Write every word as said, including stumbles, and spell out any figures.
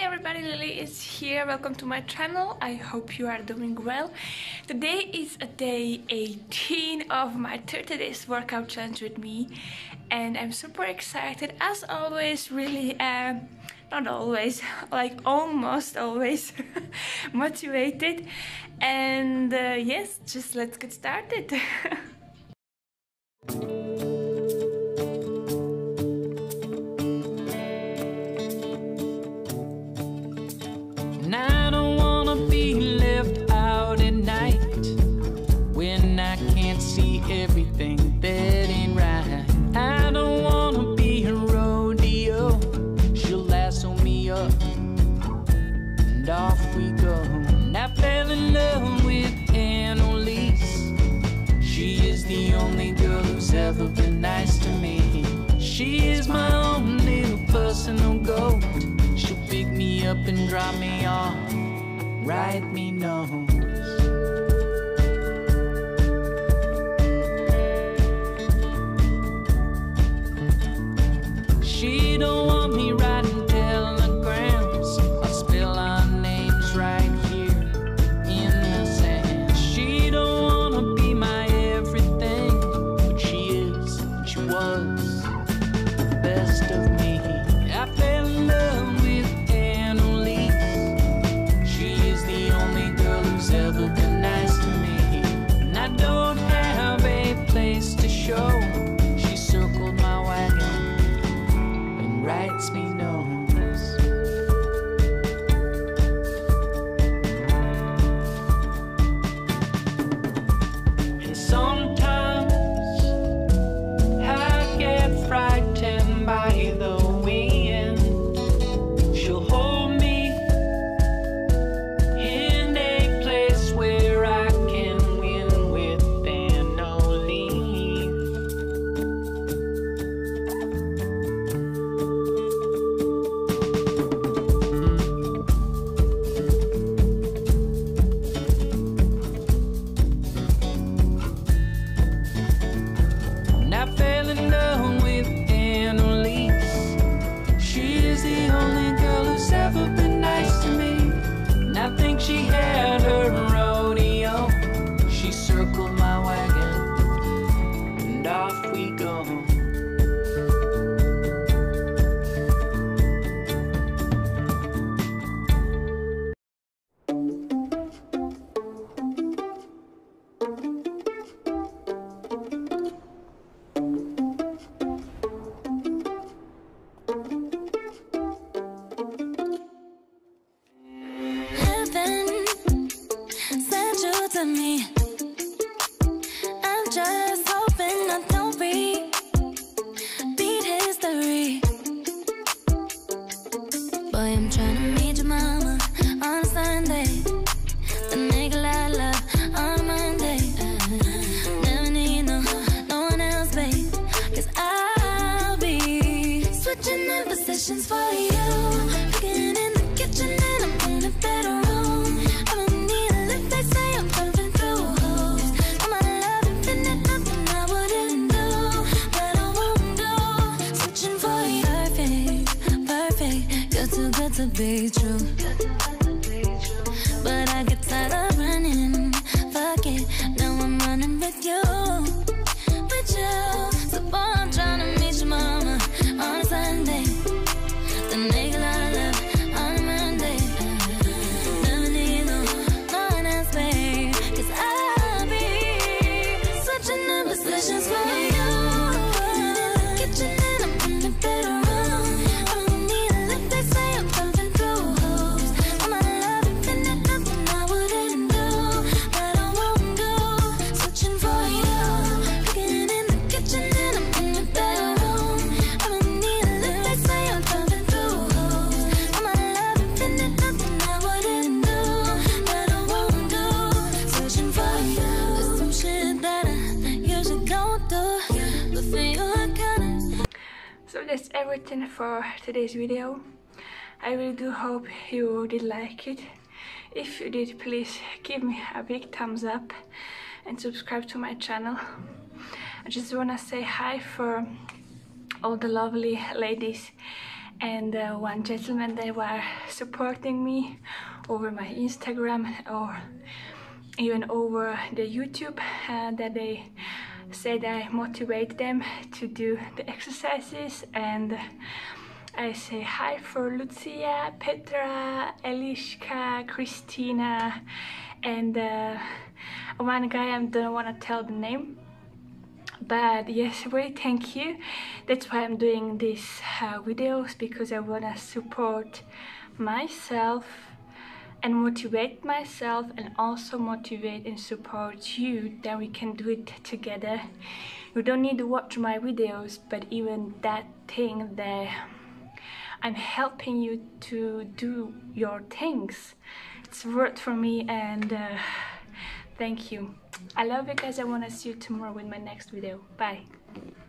everybody, Lily is here. Welcome to my channel. I hope you are doing well. Today is a day eighteen of my thirty days workout challenge with me, and I'm super excited as always. Really, uh, not always, like almost always motivated. And uh, yes, just let's get started. Everything that ain't right. I don't wanna be a rodeo. She'll lasso me up and off we go. And I fell in love with Annalise. She is the only girl who's ever been nice to me. She is my own little personal goat. She'll pick me up and drop me off, write me notes. She don't want me writing telegrams. I'll spell our names right here in the sand. She don't wanna be my everything, but she is, she was the best of me. I fell in love with Annalise. She is the only girl who's ever been nice to me. And I don't have a place to show. She circled my wagon, writes me notes. And sometimes I get frightened by the wind. She'll hold me in a place where I can win with Annalise. I fell in love with Annalise. She is the only girl who's ever been nice to me. And I think she had her rodeo. She circled my wagon and off we go. To me, I'm just hoping I don't repeat history. Boy, I'm trying to meet your mama on a Sunday, the nigga I love on a Monday. Never need no, no one else, babe, 'cause I'll be switching in positions for you. Cooking in the kitchen and I'm in the bedroom. I don't need a lift, they say I'm pumping through holes. All my love infinite, nothing I wouldn't do, but I won't do. Switching for you, perfect, perfect. You're too good to be true. But I get tired of running. Fuck it, now I'm running with you, with you. So boy, I'm trying to meet your mama on a Sunday, the nigga I love on a Monday. Never need no, no one else, babe, 'cause I'll be switching the positions for you. Kitchen and I'm in the bedroom. I don't need a lift, they say I'm pumping through holes. All my love infinite, nothing I wouldn't do, but I won't do. Switching for you. Cooking in the kitchen and I'm in the bedroom. I don't need a lift, they say I'm pumping through holes. All my love infinite, nothing I wouldn't do, but I won't do. Switching for you. There's some shit that I usually don't do, but for you I kinda. So that's everything for today's video. I really do hope you did like it. If you did, please give me a big thumbs up and subscribe to my channel. I just wanna say hi for all the lovely ladies and uh, one gentleman, they were supporting me over my Instagram or even over the YouTube, uh, that they said I motivate them to do the exercises. And I say hi for Lucia, Petra, Eliška, Christina, and uh, one guy, I don't want to tell the name, but yes, very thank you. That's why I'm doing these uh, videos, because I want to support myself and motivate myself, and also motivate and support you, that we can do it together. You don't need to watch my videos, but even that thing that I'm helping you to do your things, it's worth for me. And uh, thank you. I love you guys. I want to see you tomorrow with my next video. Bye.